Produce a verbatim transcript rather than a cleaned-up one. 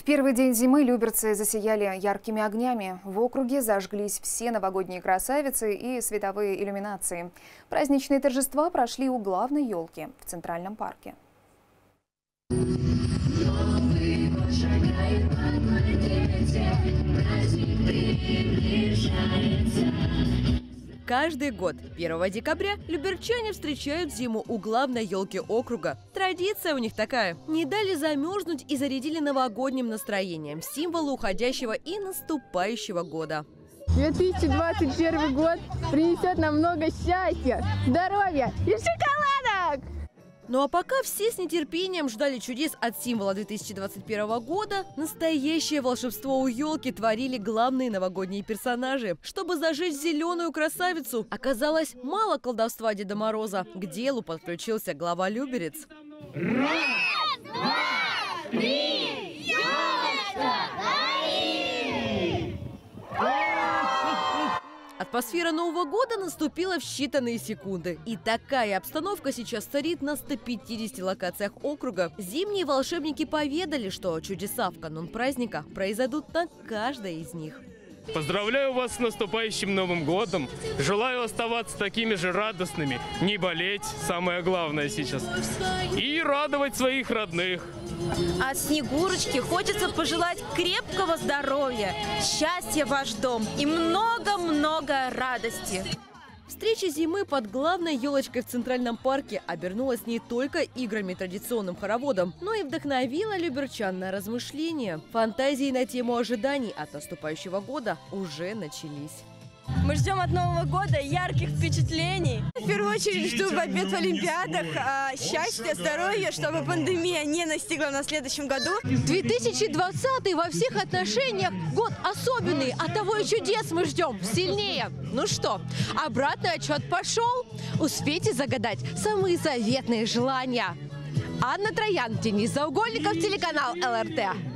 В первый день зимы люберцы засияли яркими огнями. В округе зажглись все новогодние красавицы и световые иллюминации. Праздничные торжества прошли у главной елки в Центральном парке. Каждый год первого декабря люберчане встречают зиму у главной елки округа. Традиция у них такая. Не дали замерзнуть и зарядили новогодним настроением, символу уходящего и наступающего года. две тысячи двадцать первый год принесет нам много счастья, здоровья и шоколадок! Ну а пока все с нетерпением ждали чудес от символа две тысячи двадцать первого года, настоящее волшебство у елки творили главные новогодние персонажи. Чтобы зажечь зеленую красавицу, оказалось мало колдовства Деда Мороза. К делу подключился глава Люберец. Раз, два, три, елочка горит! Атмосфера Нового года наступила в считанные секунды. И такая обстановка сейчас царит на ста пятидесяти локациях округа. Зимние волшебники поведали, что чудеса в канун праздника произойдут на каждой из них. Поздравляю вас с наступающим Новым годом. Желаю оставаться такими же радостными, не болеть, самое главное сейчас, и радовать своих родных. А Снегурочке хочется пожелать крепкого здоровья, счастья в ваш дом и много-много радости. Встреча зимы под главной елочкой в Центральном парке обернулась не только играми традиционным хороводом, но и вдохновила люберчан на размышления. Фантазии на тему ожиданий от наступающего года уже начались. Мы ждем от Нового года ярких впечатлений. В первую очередь жду побед в Олимпиадах, счастья, здоровья, чтобы пандемия не настигла на следующем году. две тысячи двадцатый во всех отношениях год особенный, от того и чудес мы ждем сильнее. Ну что, обратный отчет пошел. Успейте загадать самые заветные желания. Анна Троян, Денис Заугольников, телеканал эл эр тэ.